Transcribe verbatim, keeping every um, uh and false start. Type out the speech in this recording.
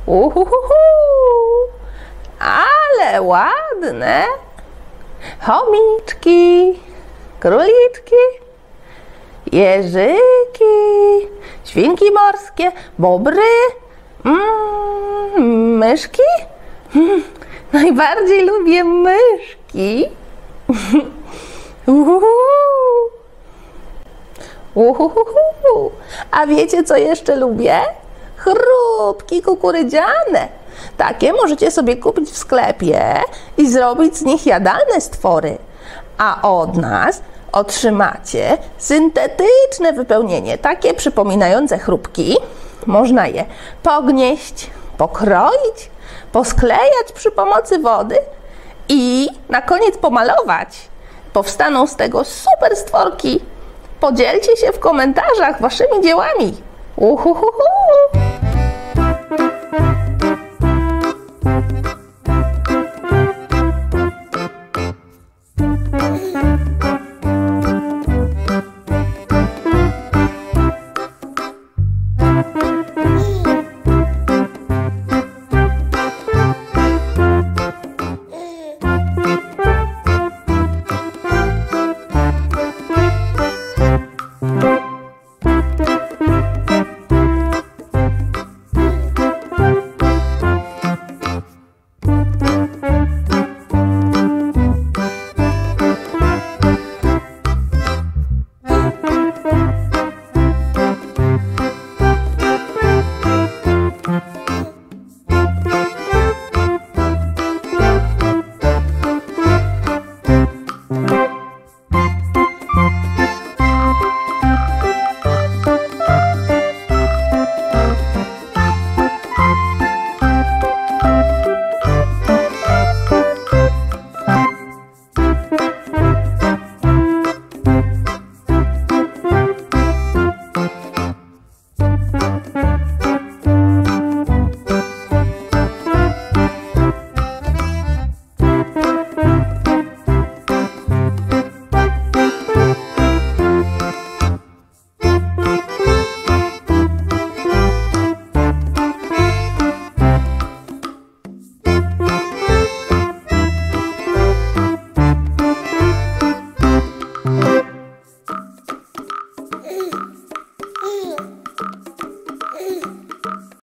Uhuhuhu. Ale ładne. Chomiczki, króliczki, jeżyki, świnki morskie, bobry, mm, myszki. Mm, najbardziej lubię myszki. Uhuhu. Uhuhuhu. A wiecie, co jeszcze lubię? Chrupki kukurydziane. Takie możecie sobie kupić w sklepie i zrobić z nich jadalne stwory. A od nas otrzymacie syntetyczne wypełnienie, takie przypominające chrupki. Można je pognieść, pokroić, posklejać przy pomocy wody i na koniec pomalować. Powstaną z tego super stworki. Podzielcie się w komentarzach waszymi dziełami. Uhuhuhu.